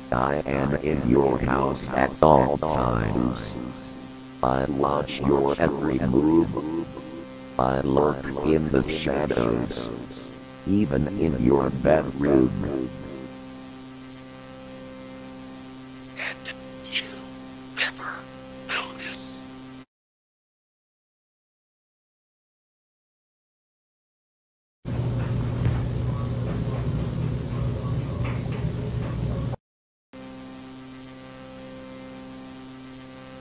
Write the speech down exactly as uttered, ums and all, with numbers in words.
I am in your house at all times. I watch your every move. I lurk in the shadows, even in your bedroom.